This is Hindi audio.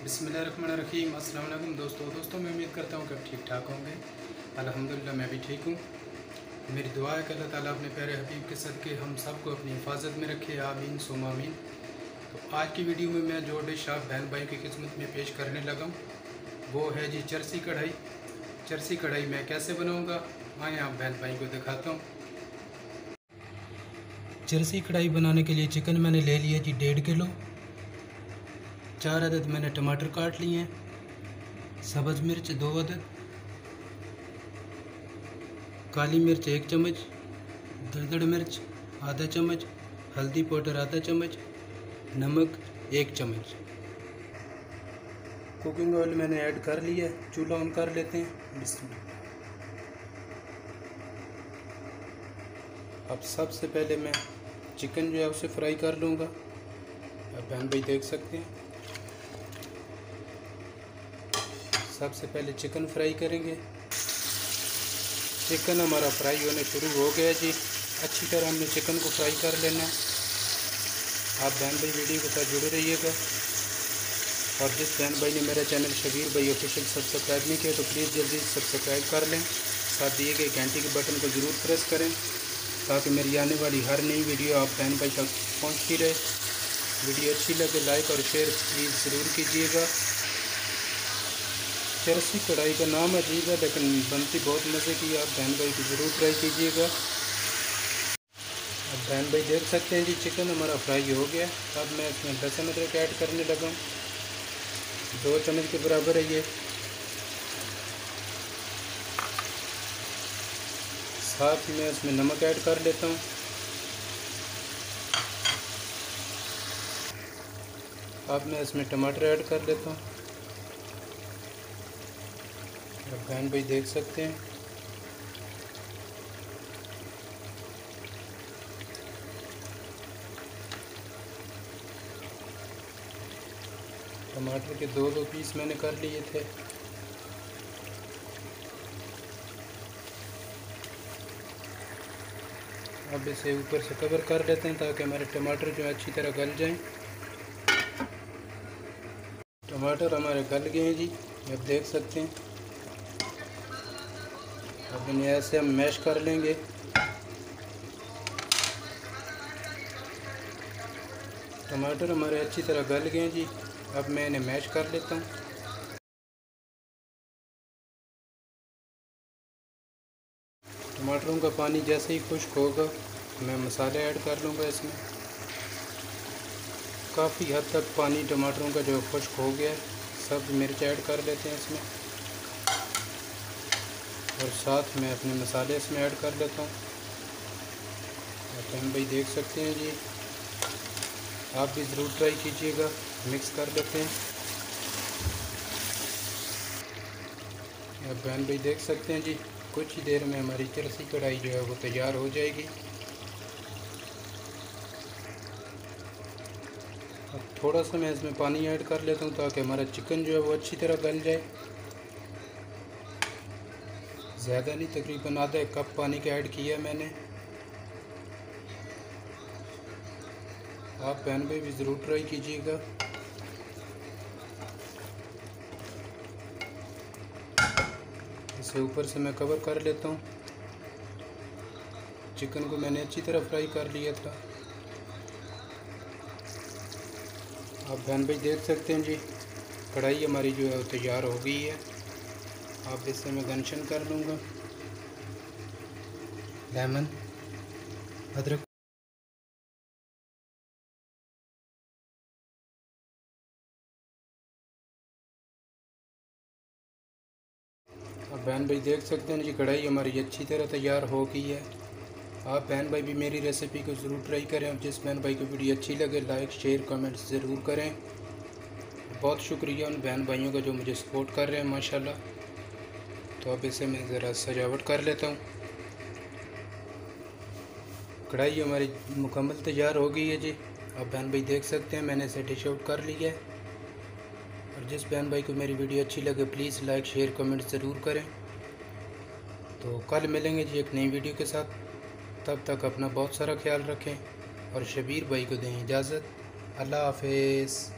बिस्मिल्लाहिर्रहमानिर्रहीम। अस्सलाम वालेकुम दोस्तों मैं उम्मीद करता हूँ कि आप ठीक ठाक होंगे। अल्हम्दुलिल्लाह मैं भी ठीक हूँ। मेरी दुआ है कि अल्लाह ताला अपने प्यारे हबीब के सदके हम सबको अपनी हिफाजत में रखे, आमीन सुम आमीन। तो आज की वीडियो में मैं जो डिश आप बहन भाई की खिदमत में पेश करने लगा हूँ वो है जी चरसी कढ़ाई। चरसी कढ़ाई मैं कैसे बनाऊँगा आए आप बहन भाई को दिखाता हूँ। चरसी कढ़ाई बनाने के लिए चिकन मैंने ले लिया जी 1.5 किलो। 4 अदद मैंने टमाटर काट लिए हैं, सब्ज़ मिर्च 2 अदद, काली मिर्च 1 चम्मच, दरदड़ मिर्च आधा चम्मच, हल्दी पाउडर आधा चम्मच, नमक 1 चम्मच। कुकिंग ऑयल मैंने ऐड कर लिया है, चूल्हा ऑन कर लेते हैं। बिस्मिल्लाह। अब सबसे पहले मैं चिकन जो है उसे फ्राई कर लूँगा। अब बहन भाई देख सकते हैं, सबसे पहले चिकन फ्राई करेंगे। चिकन हमारा फ्राई होने शुरू हो गया जी। अच्छी तरह हमने चिकन को फ्राई कर लेना है। आप बहन भाई वीडियो के साथ जुड़े रहिएगा। और जिस बहन भाई ने मेरा चैनल शबीर भाई ऑफिशियल सब्सक्राइब नहीं किया तो प्लीज़ जल्दी सब्सक्राइब कर लें। साथ दिए गए घंटी के बटन को ज़रूर प्रेस करें ताकि मेरी आने वाली हर नई वीडियो आप बहन भाई तक पहुँचती रहे। वीडियो अच्छी लगे लाइक और शेयर प्लीज़ ज़रूर कीजिएगा। चरसी कढ़ाई का नाम अजीब है लेकिन बनती बहुत मज़े की। आप बहन भाई की ज़रूर ट्राई कीजिएगा। अब बहन भाई देख सकते हैं जी चिकन हमारा फ्राई हो गया। अब मैं इसमें लहसुन अदरक ऐड करने लगा हूँ। 2 चम्मच के बराबर है ये। साथ ही मैं इसमें नमक ऐड कर लेता हूँ। अब मैं इसमें टमाटर ऐड कर लेता हूँ। अब बहन भाई देख सकते हैं टमाटर के 2 पीस मैंने कर लिए थे। अब इसे ऊपर से कवर कर लेते हैं ताकि हमारे टमाटर जो अच्छी तरह गल जाएं। टमाटर हमारे गल गए हैं जी, आप देख सकते हैं। अब इन्हें ऐसे हम मैश कर लेंगे। टमाटर हमारे अच्छी तरह गल गए हैं जी। अब मैं इन्हें मैश कर लेता हूँ। टमाटरों का पानी जैसे ही खुश्क होगा मैं मसाले ऐड कर लूँगा इसमें। काफ़ी हद तक पानी टमाटरों का जो खुश्क हो गया है। सब मिर्च ऐड कर लेते हैं इसमें और साथ में अपने मसाले इसमें ऐड कर लेता हूँ। हम भाई देख सकते हैं जी, आप भी ज़रूर ट्राई कीजिएगा। मिक्स कर लेते हैं। अब बहन भाई देख सकते हैं जी, कुछ ही देर में हमारी चरसी कढ़ाई जो है वो तैयार हो जाएगी। अब थोड़ा सा मैं इसमें पानी ऐड कर लेता हूँ ताकि हमारा चिकन जो है वो अच्छी तरह गल जाए। ज़्यादा नहीं, तकरीबन आधा कप पानी का ऐड किया मैंने। आप बहन भाई भी ज़रूर ट्राई कीजिएगा। इसे ऊपर से मैं कवर कर लेता हूँ। चिकन को मैंने अच्छी तरह फ्राई कर लिया था। आप बहन भाई देख सकते हैं जी, कढ़ाई हमारी जो है तैयार हो गई है। अब इससे मैं गंशन कर लूँगा। लेमन अदरक अब बहन भाई देख सकते हैं जी, कढ़ाई हमारी अच्छी तरह तैयार हो गई है। आप बहन भाई भी मेरी रेसिपी को ज़रूर ट्राई करें। और जिस बहन भाई को वीडियो अच्छी लगे लाइक शेयर कमेंट ज़रूर करें। बहुत शुक्रिया उन बहन भाइयों का जो मुझे सपोर्ट कर रहे हैं माशाल्लाह। तो अब इसे मैं ज़रा सजावट कर लेता हूँ। कढ़ाई हमारी मुकम्मल तैयार हो गई है जी। अब बहन भाई देख सकते हैं मैंने इसे डिश आउट कर लिया है। और जिस बहन भाई को मेरी वीडियो अच्छी लगे प्लीज़ लाइक शेयर कमेंट ज़रूर करें। तो कल मिलेंगे जी एक नई वीडियो के साथ। तब तक अपना बहुत सारा ख्याल रखें और शबीर भाई को दें इजाज़त। अल्लाह हाफ़िज़।